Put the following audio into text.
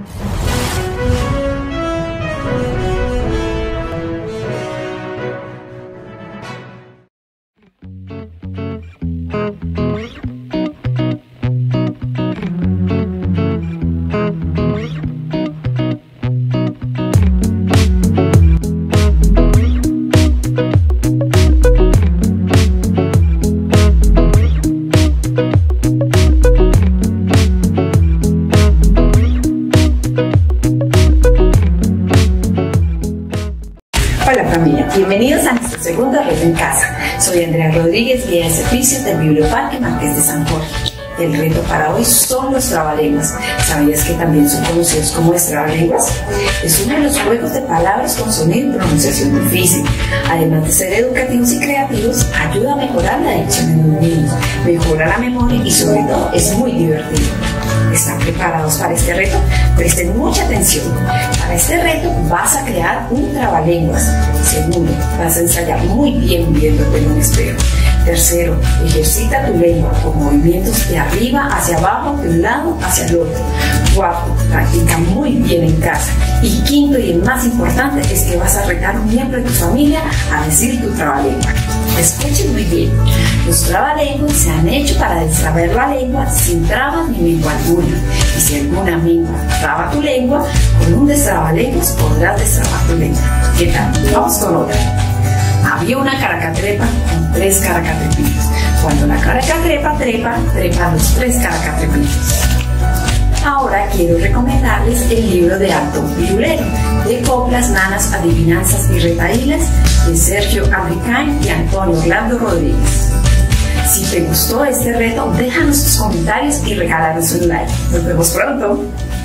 Hola familia, bienvenidos a nuestro segundo reto en casa. Soy Andrea Rodríguez, guía de servicios del Biblioparque Marqués de San Jorge. El reto para hoy son los trabalenguas. ¿Sabías que también son conocidos como trabalenguas? Es uno de los juegos de palabras con sonido y pronunciación difícil. Además de ser educativos y creativos, ayuda a mejorar la dicción en los niños, mejora la memoria y sobre todo es muy divertido. ¿Están preparados para este reto? Presten mucha atención. Para este reto vas a crear un trabalenguas. Segundo, vas a ensayar muy bien viéndote en un espejo. Tercero, ejercita tu lengua con movimientos de arriba hacia abajo, de un lado hacia el otro. Cuarto, practica muy bien en casa. Y quinto, y el más importante, es que vas a retar a un miembro de tu familia a decir tu trabalengua. Escuchen muy bien. Los trabalenguas se han hecho para destrabar la lengua sin trabas ni lengua alguna. Y si alguna lengua traba tu lengua, con un destrabalenguas podrás destrabar tu lengua. ¿Qué tal? Vamos con otra. Había una caracatrepa con 3 caracatrepitos. Cuando la caracatrepa trepa, trepan los 3 caracatrepitos. Ahora quiero recomendarles el libro de Antón Pirulero, de coplas, nanas, adivinanzas y retahílas, de Sergio Adricain y Antonio Orlando Rodríguez. Si te gustó este reto, déjanos tus comentarios y regálanos un like. Nos vemos pronto.